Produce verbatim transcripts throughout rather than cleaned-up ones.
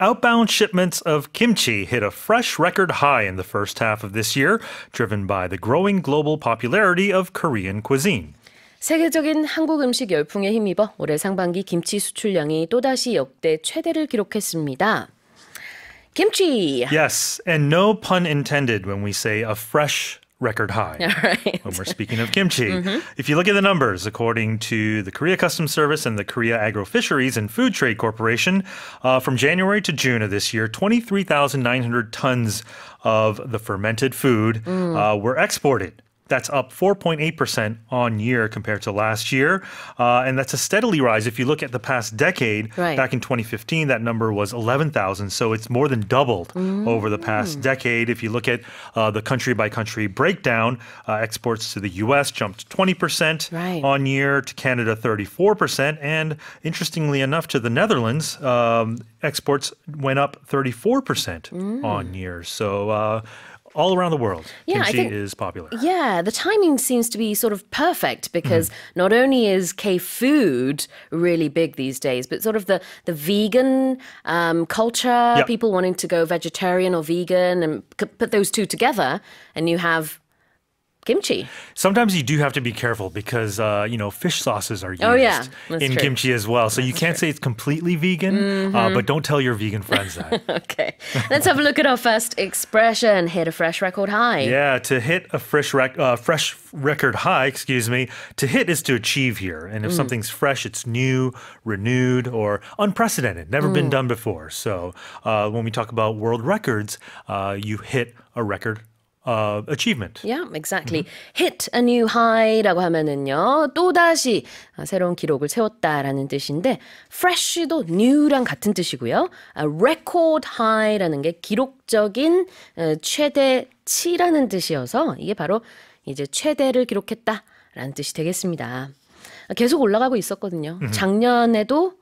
Outbound shipments of kimchi hit a fresh record high in the first half of this year, driven by the growing global popularity of Korean cuisine. 세계적인 한국 음식 열풍에 힘입어 올해 상반기 김치 수출량이 또다시 역대 최대를 기록했습니다. Kimchi. Yes, and no pun intended when we say a fresh record high Right. when we're speaking of kimchi. Mm-hmm. If you look at the numbers, according to the Korea Customs Service and the Korea Agro-Fisheries and Food Trade Corporation, uh, from January to June of this year, twenty-three thousand nine hundred tons of the fermented food mm. uh, were exported. That's up four point eight percent on year compared to last year. Uh, and that's a steadily rise. If you look at the past decade, right. back in twenty fifteen, that number was eleven thousand. So it's more than doubled mm. over the past decade. If you look at uh, the country-by-country breakdown, uh, exports to the U S jumped twenty percent right. on year, to Canada thirty-four percent. And interestingly enough, to the Netherlands, um, exports went up thirty-four percent mm. on year. So... Uh, all around the world, yeah, kimchi I think, is popular. Yeah, the timing seems to be sort of perfect because mm. not only is K-food really big these days, but sort of the, the vegan um, culture, yep. people wanting to go vegetarian or vegan and c- put those two together, and you have kimchi. Sometimes you do have to be careful because, uh, you know, fish sauces are used oh, yeah. in true. kimchi as well. So That's you can't true. say it's completely vegan, mm-hmm. uh, but don't tell your vegan friends that. Okay. Let's have a look at our first expression, hit a fresh record high. Yeah, to hit a fresh, rec- uh, fresh record high, excuse me, to hit is to achieve here. And if mm. something's fresh, it's new, renewed, or unprecedented, never mm. been done before. So uh, when we talk about world records, uh, you hit a record Uh, achievement. Yeah, exactly. Mm-hmm. Hit a new high라고 하면은요, 또다시 새로운 기록을 세웠다라는 뜻인데, fresh도 new랑 같은 뜻이고요. A record high라는 게 기록적인 최대치라는 뜻이어서 이게 바로 이제 최대를 기록했다라는 뜻이 되겠습니다. 계속 올라가고 있었거든요. Mm-hmm. 작년에도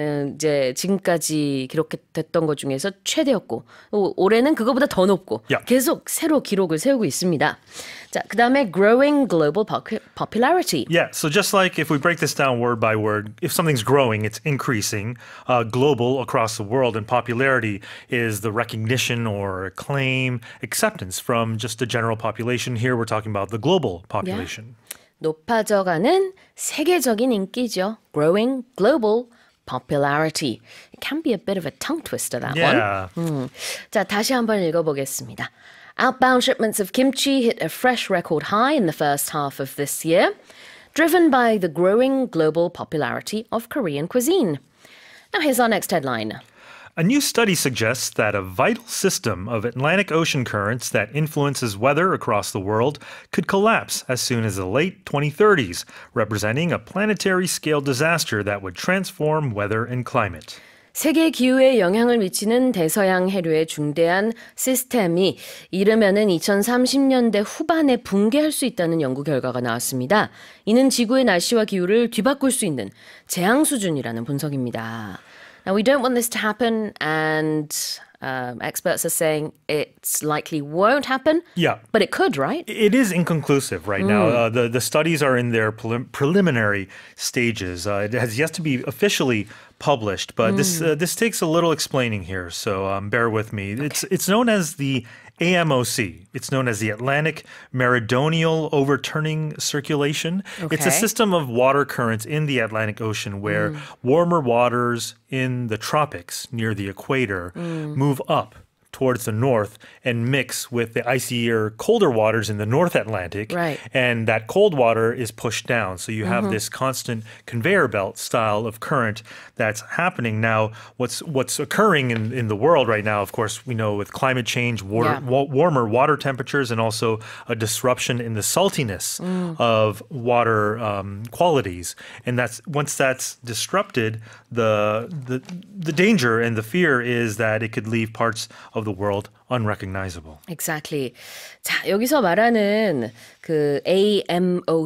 이제 지금까지 기록됐던 것 중에서 최대였고 올해는 그거보다 더 높고 yeah. 계속 새로 기록을 세우고 있습니다. 자, 그다음에 growing global popularity. Yeah, so just like if we break this down word by word, if something's growing, it's increasing. Uh, global across the world, and popularity is the recognition or acclaim, acceptance from just the general population. Here we're talking about the global population. Yeah. 높아져가는 세계적인 인기죠. Growing global popularity. It can be a bit of a tongue twister, that yeah. one. 음. 자, 다시 한번 읽어보겠습니다. Outbound shipments of kimchi hit a fresh record high in the first half of this year, driven by the growing global popularity of Korean cuisine. Now here's our next headline. A new study suggests that a vital system of Atlantic Ocean currents that influences weather across the world could collapse as soon as the late twenty thirties, representing a planetary-scale disaster that would transform weather and climate. 세계 기후에 영향을 미치는 대서양 해류의 중대한 시스템이 이르면은 이천삼십 년대 후반에 붕괴할 수 있다는 연구 결과가 나왔습니다. 이는 지구의 날씨와 기후를 뒤바꿀 수 있는 재앙 수준이라는 분석입니다. Now, we don't want this to happen, and um, experts are saying it's likely won't happen. Yeah. But it could, right? It is inconclusive right mm. now. Uh, the, the studies are in their prelim- preliminary stages. Uh, it has yet to be officially published, but mm. this uh, this takes a little explaining here, so um, bear with me. Okay. It's it's known as the A M O C. It's known as the Atlantic Meridional Overturning Circulation. Okay. It's a system of water currents in the Atlantic Ocean where mm. warmer waters in the tropics near the equator mm. move up towards the north and mix with the icier, colder waters in the North Atlantic. Right. And that cold water is pushed down. So you have mm-hmm. this constant conveyor belt style of current that's happening. Now, what's what's occurring in, in the world right now, of course, we know with climate change, water, yeah. wa- warmer water temperatures, and also a disruption in the saltiness mm. of water um, qualities. And that's once that's disrupted, the, the the danger and the fear is that it could leave parts of the world unrecognizable. Exactly. 자, 여기서 말하는 그 A M O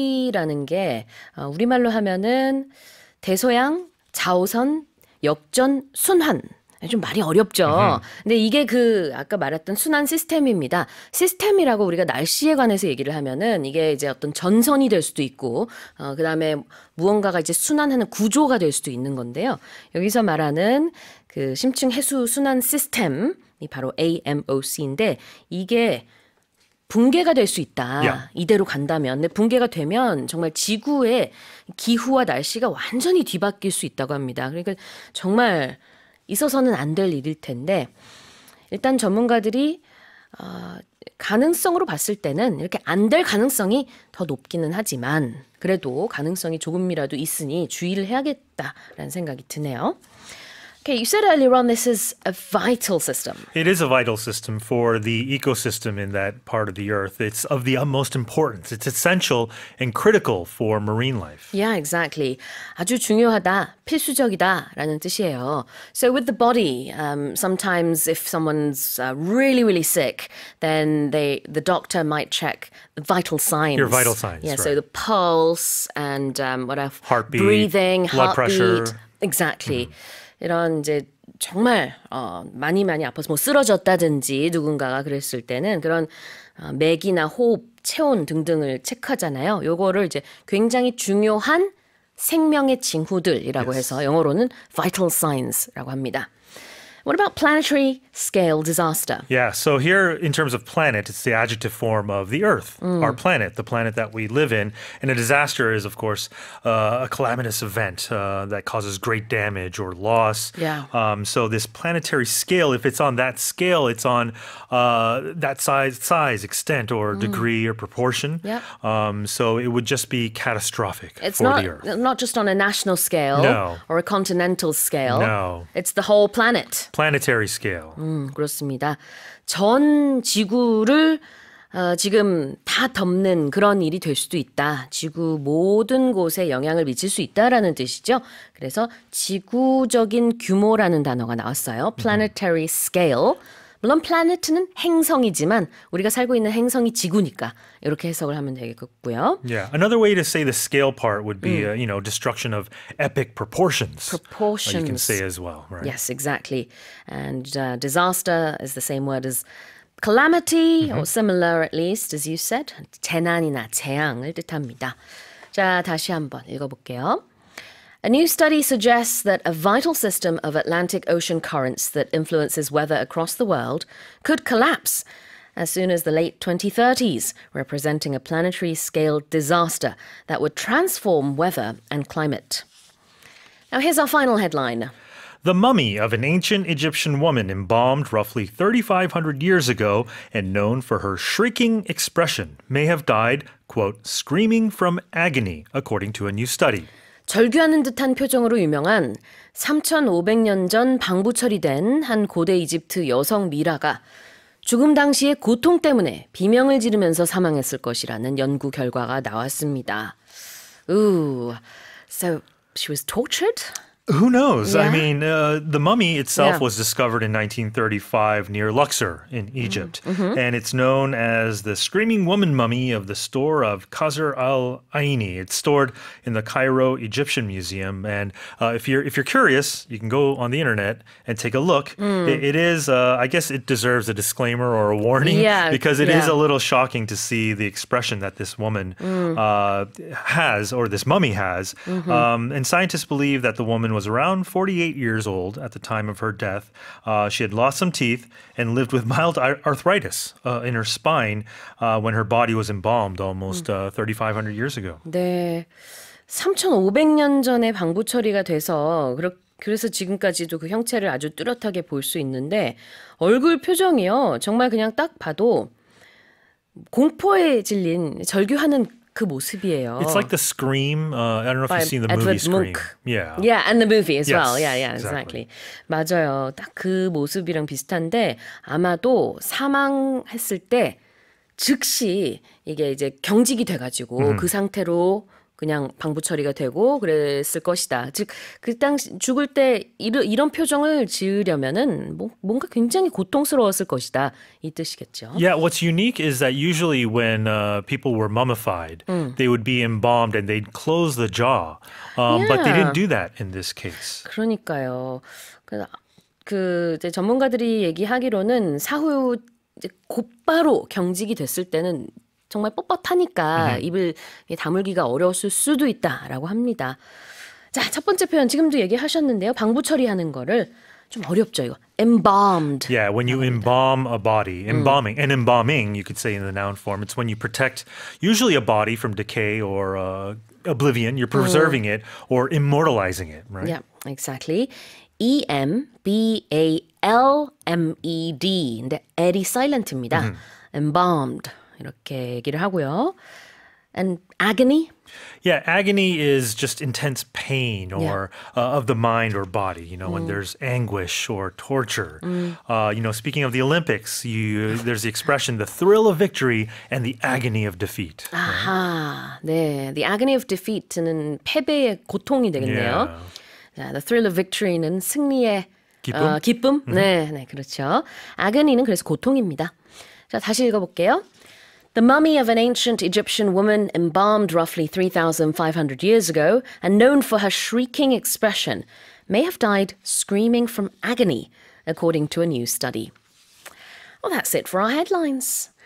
C라는 게 어, 우리말로 하면은 대서양, 자오선, 역전, 순환. 좀 말이 어렵죠. Mm-hmm. 근데 이게 그 아까 말했던 순환 시스템입니다. 시스템이라고 우리가 날씨에 관해서 얘기를 하면은 이게 이제 어떤 전선이 될 수도 있고, 어, 그 다음에 무언가가 이제 순환하는 구조가 될 수도 있는 건데요. 여기서 말하는 그 심층 해수 순환 시스템이 바로 에이엠오씨인데 이게 붕괴가 될 수 있다. Yeah. 이대로 간다면. 근데 붕괴가 되면 정말 지구의 기후와 날씨가 완전히 뒤바뀔 수 있다고 합니다. 그러니까 정말 있어서는 안 될 일일 텐데 일단 전문가들이 어, 가능성으로 봤을 때는 이렇게 안 될 가능성이 더 높기는 하지만 그래도 가능성이 조금이라도 있으니 주의를 해야겠다라는 생각이 드네요. Okay, you said earlier on this is a vital system. It is a vital system for the ecosystem in that part of the earth. It's of the utmost importance. It's essential and critical for marine life. Yeah, exactly. 아주 중요하다, 필수적이다라는 뜻이에요. So with the body, um, sometimes if someone's uh, really, really sick, then they the doctor might check the vital signs. Your vital signs, Yeah, right. so the pulse and um, what else? Heartbeat, breathing, blood heartbeat. pressure. Exactly. 이런 이제 정말 어, 많이 많이 아파서 뭐 쓰러졌다든지 누군가가 그랬을 때는 그런 어, 맥이나 호흡, 체온 등등을 체크하잖아요. 요거를 이제 굉장히 중요한 생명의 징후들이라고 Yes. 해서 영어로는 vital signs라고 합니다. What about planetary scale disaster? Yeah, so here in terms of planet, it's the adjective form of the Earth, our planet, the planet that we live in. And a disaster is, of course, uh, a calamitous event uh, that causes great damage or loss. Yeah. Um, so this planetary scale, if it's on that scale, it's on uh, that size, size, extent, or degree or proportion. Yep. Um, so it would just be catastrophic It's for not the Earth. not just on a national scale No. or a continental scale. No. It's the whole planet. Planetary scale. 음, 그렇습니다. 전 지구를 어, 지금 다 덮는 그런 일이 될 수도 있다. 지구 모든 곳에 영향을 미칠 수 있다라는 뜻이죠. 그래서 지구적인 규모라는 단어가 나왔어요. Planetary scale. 물론 planet는 행성이지만 우리가 살고 있는 행성이 지구니까 이렇게 해석을 하면 되겠고요. Yeah. Another way to say the scale part would be, uh, you know, destruction of epic proportions. Proportions. Uh, you can say as well, right? Yes, exactly. And uh, disaster is the same word as calamity, or similar at least, as you said. 재난이나 재앙을 뜻합니다. 자, 다시 한번 읽어볼게요. A new study suggests that a vital system of Atlantic Ocean currents that influences weather across the world could collapse as soon as the late twenty thirties, representing a planetary scale disaster that would transform weather and climate. Now here's our final headline. The mummy of an ancient Egyptian woman embalmed roughly thirty-five hundred years ago and known for her shrieking expression may have died, quote, screaming from agony, according to a new study. 절규하는 듯한 표정으로 유명한 삼천오백 년 전 방부 처리된 한 고대 이집트 여성 미라가 죽음 당시의 고통 때문에 비명을 지르면서 사망했을 것이라는 연구 결과가 나왔습니다. Ooh, so she was tortured? Who knows? I Yeah. mean, uh, the mummy itself Yeah. was discovered in nineteen thirty-five near Luxor in Egypt. And it's known as the Screaming Woman Mummy of the store of Qasr al-Aini. It's stored in the Cairo Egyptian Museum. And uh, if you're if you're curious, you can go on the internet and take a look. It, it is, uh, I guess it deserves a disclaimer or a warning Yeah, because it is yeah. a little shocking to see the expression that this woman uh, has or this mummy has. Um, and scientists believe that the woman was around forty-eight years old at the time of her death. Uh, she had lost some teeth and lived with mild ar- arthritis uh, in her spine uh, when her body was embalmed almost uh, thirty-five hundred years ago. 네, 삼천오백 년 전에 방부 처리가 돼서 그렇 그래서 지금까지도 그 형체를 아주 뚜렷하게 볼 수 있는데 얼굴 표정이요. 정말 그냥 딱 봐도 공포에 질린 절규하는 그 모습이에요. It's like the Scream. Uh, I don't know if By you've seen the Edward movie Scream. Munch. Yeah. Yeah, and the movie as Yes, well. Yeah, yeah, exactly. exactly. 맞아요. 딱 그 모습이랑 비슷한데 아마도 사망했을 때 즉시 이게 이제 경직이 돼가지고 그 상태로 그냥 방부 처리가 되고 그랬을 것이다. 즉, 그 당시 죽을 때 이르, 이런 표정을 지으려면은 뭐, 뭔가 굉장히 고통스러웠을 것이다. 이 뜻이겠죠. Yeah, what's unique is that usually when uh, people were mummified, they would be embalmed and they'd close the jaw. Um, But they Yeah. didn't do that in this case. 그러니까요. 그, 그 이제 전문가들이 얘기하기로는 사후 이제 곧바로 경직이 됐을 때는 정말 뻣뻣하니까 입을 다물기가 어려웠을 수도 있다라고 합니다. 자, 첫 번째 표현 지금도 얘기하셨는데요. 방부 처리하는 거를 좀 어렵죠, 이거. embalmed. Yeah, when you embalm a body, embalming, and embalming, you could say in the noun form, it's when you protect usually a body from decay or uh, oblivion. You're preserving it or immortalizing it, right? Yeah, exactly. E M B A L M E D. 근데 L이 silent입니다. embalmed 이렇게 얘기를 하고요. And agony? Yeah, agony is just intense pain or uh, of the mind or body, you know, when there's anguish or torture. Uh, you know, speaking of the Olympics, you there's the expression the thrill of victory and the agony of defeat. 아하, 네. The agony of defeat는 패배의 고통이 되겠네요. 자, the thrill of victory는 승리의 기쁨? 어, 기쁨? 네, 네, 그렇죠. agony는 그래서 고통입니다. 자, 다시 읽어볼게요. The mummy of an ancient Egyptian woman embalmed roughly three thousand five hundred years ago and known for her shrieking expression may have died screaming from agony, according to a new study. Well, that's it for our headlines.